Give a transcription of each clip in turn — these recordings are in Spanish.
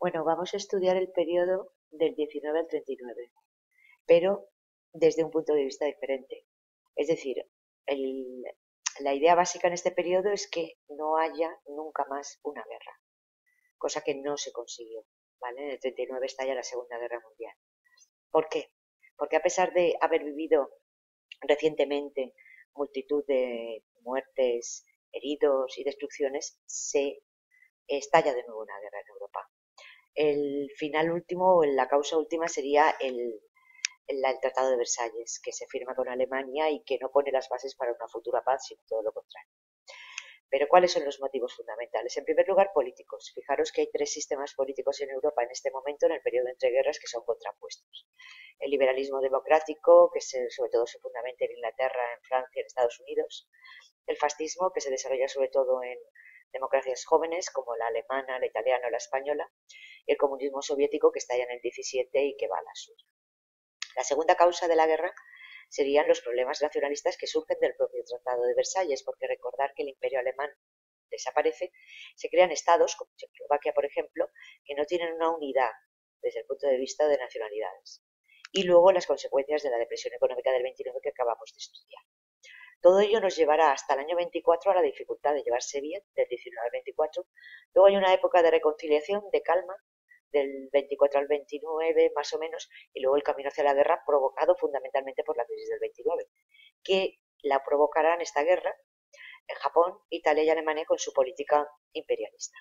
Bueno, vamos a estudiar el periodo del 19 al 39, pero desde un punto de vista diferente. Es decir, el- la idea básica en este periodo es que no haya nunca más una guerra, cosa que no se consiguió, ¿vale? En el 39 estalla la Segunda Guerra Mundial. ¿Por qué? Porque a pesar de haber vivido recientemente multitud de muertes, heridos y destrucciones, se estalla de nuevo una guerra en Europa. El final último, o la causa última, sería el Tratado de Versalles, que se firma con Alemania y que no pone las bases para una futura paz, sino todo lo contrario. Pero ¿cuáles son los motivos fundamentales? En primer lugar, políticos. Fijaros que hay tres sistemas políticos en Europa en este momento, en el periodo entre guerras, que son contrapuestos. El liberalismo democrático, que sobre todo se fundamenta en Inglaterra, en Francia, en Estados Unidos. El fascismo, que se desarrolla sobre todo en democracias jóvenes como la alemana, la italiana o la española. Y el comunismo soviético, que está ya en el 17 y que va a la suya. La segunda causa de la guerra serían los problemas nacionalistas que surgen del propio Tratado de Versalles, porque recordar que el imperio alemán desaparece, se crean estados, como Checoslovaquia, por ejemplo, que no tienen una unidad desde el punto de vista de nacionalidades. Y luego las consecuencias de la depresión económica del 29 que acabamos de estudiar. Todo ello nos llevará hasta el año 24 a la dificultad de llevarse bien, del 19 al 24. Luego hay una época de reconciliación, de calma, del 24 al 29 más o menos, y luego el camino hacia la guerra provocado fundamentalmente por la crisis del 29, que la provocarán esta guerra en Japón, Italia y Alemania con su política imperialista.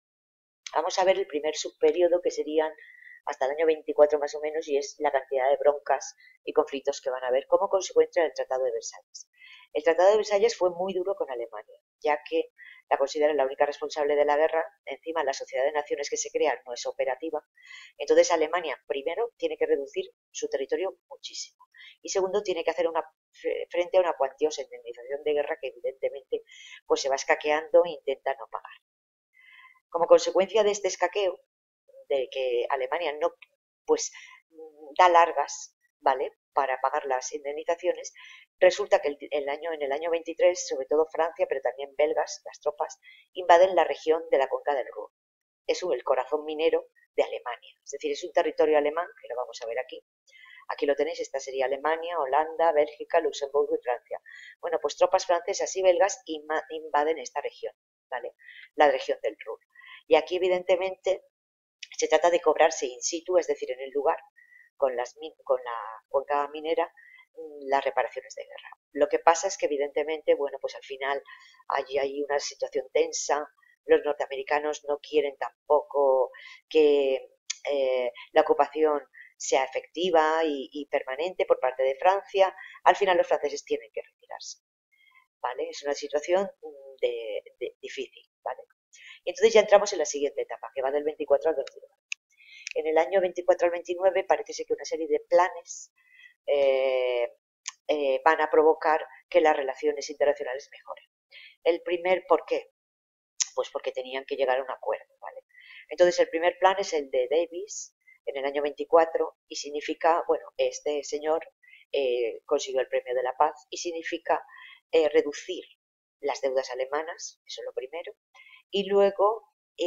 Vamos a ver el primer subperiodo, que serían hasta el año 24 más o menos, y es la cantidad de broncas y conflictos que van a haber como consecuencia del Tratado de Versalles. El Tratado de Versalles fue muy duro con Alemania, ya que la consideran la única responsable de la guerra. Encima, la sociedad de naciones que se crea no es operativa. Entonces, Alemania, primero, tiene que reducir su territorio muchísimo. Y segundo, tiene que hacer frente a una cuantiosa indemnización de guerra que evidentemente pues se va escaqueando e intenta no pagar. Como consecuencia de este escaqueo, de que Alemania no pues da largas, ¿vale?, para pagar las indemnizaciones, resulta que en el año 23, sobre todo Francia, pero también belgas, las tropas, invaden la región de la cuenca del Ruhr. Es el corazón minero de Alemania, es decir, es un territorio alemán, que lo vamos a ver aquí. Aquí lo tenéis, esta sería Alemania, Holanda, Bélgica, Luxemburgo y Francia. Bueno, pues tropas francesas y belgas invaden esta región, ¿vale?, la región del Ruhr. Y aquí, evidentemente, se trata de cobrarse in situ, es decir, en el lugar, con la cuenca minera, las reparaciones de guerra. Lo que pasa es que, evidentemente, bueno, pues al final allí hay una situación tensa. Los norteamericanos no quieren tampoco que la ocupación sea efectiva y permanente por parte de Francia. Al final los franceses tienen que retirarse, ¿vale? Es una situación difícil, ¿vale? Y entonces ya entramos en la siguiente etapa, que va del 24 al 29. En el año 24 al 29 parece ser que una serie de planes eh, van a provocar que las relaciones internacionales mejoren. El primer, ¿por qué? Pues porque tenían que llegar a un acuerdo, ¿vale? Entonces el primer plan es el de Davis en el año 24 y significa, bueno, este señor consiguió el premio de la paz y significa reducir las deudas alemanas, eso es lo primero, y luego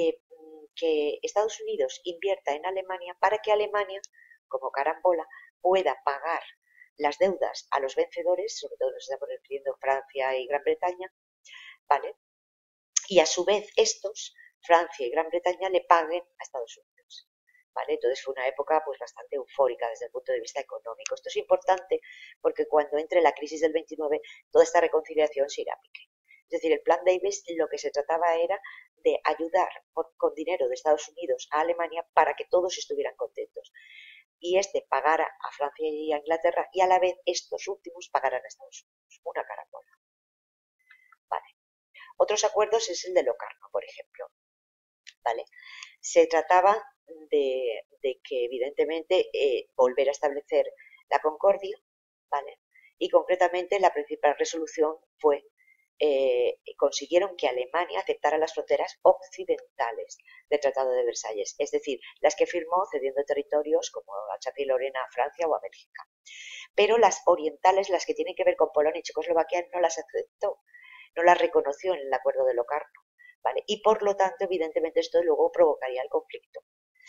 que Estados Unidos invierta en Alemania para que Alemania, como carambola, pueda pagar las deudas a los vencedores, sobre todo nos está refiriendo Francia y Gran Bretaña, ¿vale? Y a su vez estos, Francia y Gran Bretaña, le paguen a Estados Unidos, ¿vale? Entonces fue una época pues bastante eufórica desde el punto de vista económico. Esto es importante porque cuando entre la crisis del 29, toda esta reconciliación se irá a pique. Es decir, el plan Davis lo que se trataba era de ayudar con dinero de Estados Unidos a Alemania para que todos estuvieran contentos. Y este pagara a Francia y a Inglaterra y a la vez estos últimos pagaran a Estados Unidos. Una carambola. Vale. Otros acuerdos es el de Locarno, por ejemplo. ¿Vale? Se trataba de que evidentemente volver a establecer la concordia, ¿vale? Y concretamente la principal resolución fue consiguieron que Alemania aceptara las fronteras occidentales del Tratado de Versalles, es decir, las que firmó cediendo territorios como Alsacia y Lorena a Francia o a Bélgica. Pero las orientales, las que tienen que ver con Polonia y Checoslovaquia, no las aceptó, no las reconoció en el acuerdo de Locarno, ¿vale? Y por lo tanto, evidentemente, esto luego provocaría el conflicto.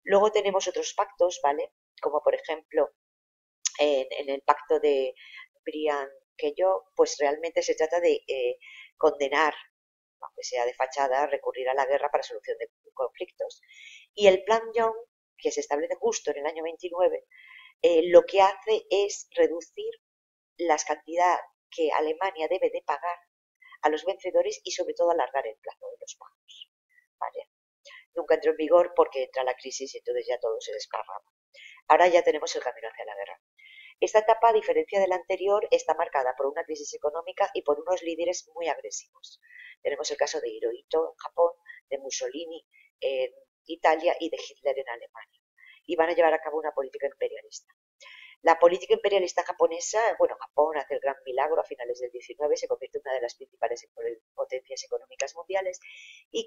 Luego tenemos otros pactos, ¿vale? Como por ejemplo en el pacto de Brian que yo, pues realmente se trata de condenar, aunque sea de fachada, recurrir a la guerra para solución de conflictos. Y el Plan Young, que se establece justo en el año 29, lo que hace es reducir las cantidades que Alemania debe de pagar a los vencedores y sobre todo alargar el plazo de los pagos. ¿Vale? Nunca entró en vigor porque entra la crisis y entonces ya todo se desparrama. Ahora ya tenemos el camino hacia la guerra. Esta etapa, a diferencia de la anterior, está marcada por una crisis económica y por unos líderes muy agresivos. Tenemos el caso de Hirohito en Japón, de Mussolini en Italia y de Hitler en Alemania. Y van a llevar a cabo una política imperialista. La política imperialista japonesa, bueno, Japón hace el gran milagro a finales del 19, se convierte en una de las principales potencias económicas mundiales y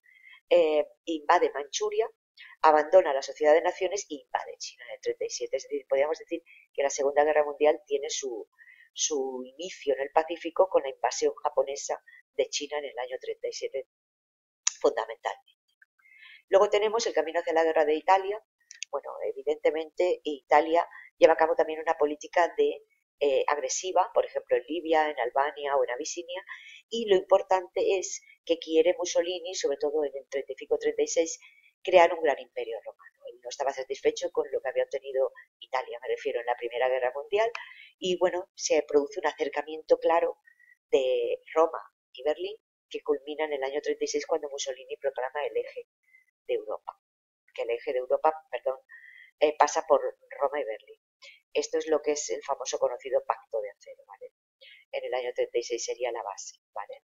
invade Manchuria, abandona la Sociedad de Naciones e invade China en el 37. Es decir, podríamos decir que la Segunda Guerra Mundial tiene su inicio en el Pacífico con la invasión japonesa de China en el año 37, fundamentalmente. Luego tenemos el camino hacia la guerra de Italia. Bueno, evidentemente Italia lleva a cabo también una política de agresiva, por ejemplo en Libia, en Albania o en Abisinia, y lo importante es que quiere Mussolini, sobre todo en el 35-36, crear un gran imperio romano. Él no estaba satisfecho con lo que había obtenido Italia, me refiero, en la Primera Guerra Mundial, y bueno, se produce un acercamiento claro de Roma y Berlín, que culmina en el año 36 cuando Mussolini proclama el eje de Europa, que el eje de Europa, perdón, pasa por Roma y Berlín. Esto es lo que es el famoso conocido Pacto de Acero, ¿vale? En el año 36 sería la base, ¿vale?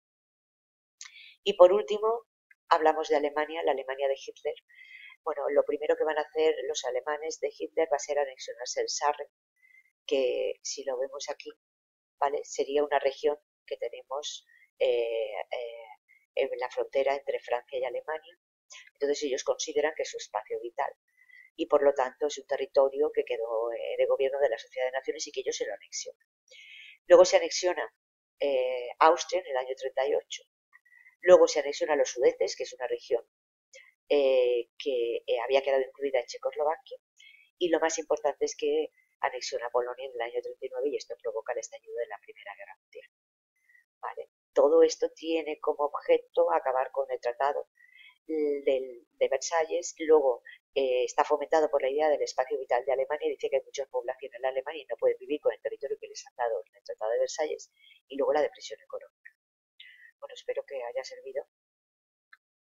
Y por último, hablamos de Alemania, la Alemania de Hitler. Bueno, lo primero que van a hacer los alemanes de Hitler va a ser anexionarse el Sarre, que si lo vemos aquí, ¿vale? Sería una región que tenemos en la frontera entre Francia y Alemania. Entonces ellos consideran que es su espacio vital y por lo tanto es un territorio que quedó de gobierno de la Sociedad de Naciones y que ellos se lo anexionan. Luego se anexiona Austria en el año 38. Luego se anexiona los Sudetes, que es una región que había quedado incluida en Checoslovaquia. Y lo más importante es que anexiona Polonia en el año 39 y esto provoca el estallido de la Primera Guerra Mundial. ¿Vale? Todo esto tiene como objeto acabar con el tratado de Versalles. Luego está fomentado por la idea del espacio vital de Alemania y dice que hay mucha población en la Alemania y no pueden vivir con el territorio que les han dado en el Tratado de Versalles. Y luego la depresión económica. Bueno, espero que haya servido.